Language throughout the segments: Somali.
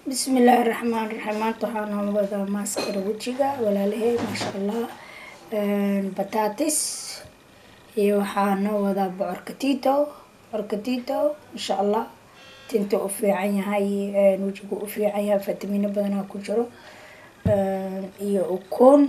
بسم الله الرحمن الرحيم. waxaan wada maaskara wajiga walaalahay ma sha Allah batatis iyo waxaan wada bocorkatito ma sha Allah tinta u fiican yahay wajiga u fiican yahay fitamiino badan ku jiro iyo ukun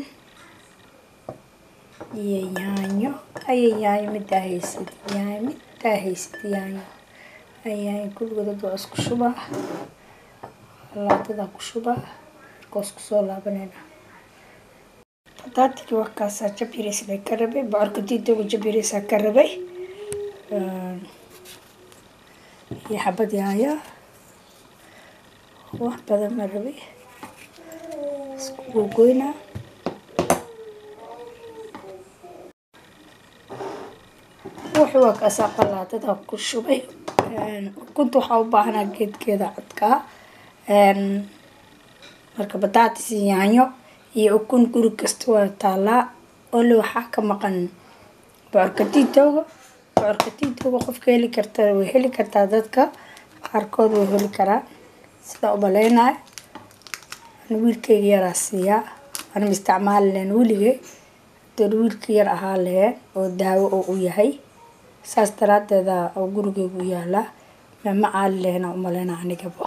iyo yaanyo ayay midahaysid yaanyo ayay kulligood isku shubaa latada ku shuba koos ku soo laabanayna bataati wakaas jabiris la karabay bocorkatito jabiris ka rabay iyo xabad yaaya wax badan ma rabay isku goyna wuxuu wakaas latada ku shubay kuntu waxa u baahnaa geedkeeda cadka marka batatis yaanyo iyo ukun guri kasta waa taala oo waxa ka maqan bocorkatito qofka heli karta way heli kartaa dadka qaarkood way heli karaa sida u baleynaa wiilkayga yarasiya aan isticmaaleen wiilkay wiilkay yar ahaa lee oo daawo u yahay saas daraadeeda oo gurigeygu yaala ma aaleena u maleena anigaba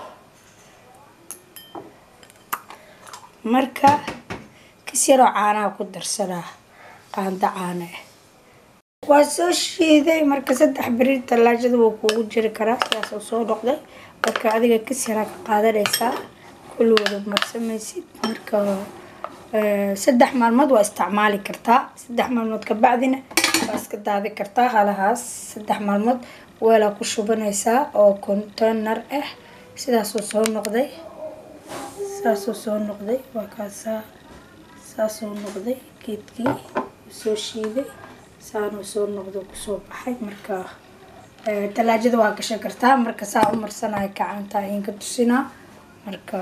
marka kisiro caana ku darsada qaanda caana waa soo shiiday marka 3 bari talaajada wuu kugu jiri karaa taas oo soo noqday marka adiga kisira ka qaadanaysa kulluwada marsamaysid marka 3 maalmood waa isticmaali kartaa 3 maalmood ka bacdina waa iska daadi kartaa halahaas 3 maalmood wala ku shubanaysa oo container sidaas oo soo noqday soo noqday waa kaasa soo noqday geedkii soo shiiday soo noqdo ku soo baxay marka talaajada waa gashan kartaa marka saa u marsanay gacanta inka tusina marka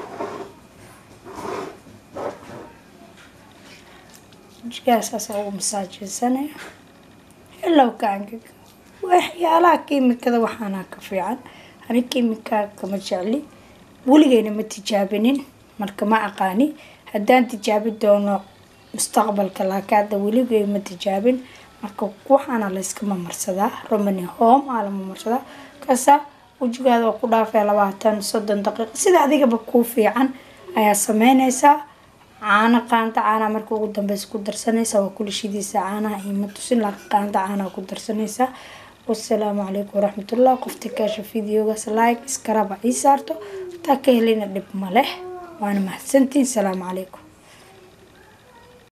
jigaas oo masaajisane hello kaanka waxyaalaha kiimikada waxaana ka fiican ani kiimika kama jecli weligeyna ma tijaabinin marka ma aqaani haddaan tijaabi doono mustaqbalka laakiin weligey ma tijaabin marka waxaana la iska marsadaa romani home ala marsadaa kaasa wajigaada ku dhaafay 20-30 daqiiqo sida adigaba ku fiican ayaa sameynaysa caana marka ugu dambeys ku darsanaysa waa kul shiidaysa caanaha iyo matusin la qaanda caana ku darsanaysa والسلام عليكم ورحمة الله قفتي كاشف فيديو لايك اسكرابا عيسارتو تاكيلين الدب ملح وانا محسنتين السلام عليكم.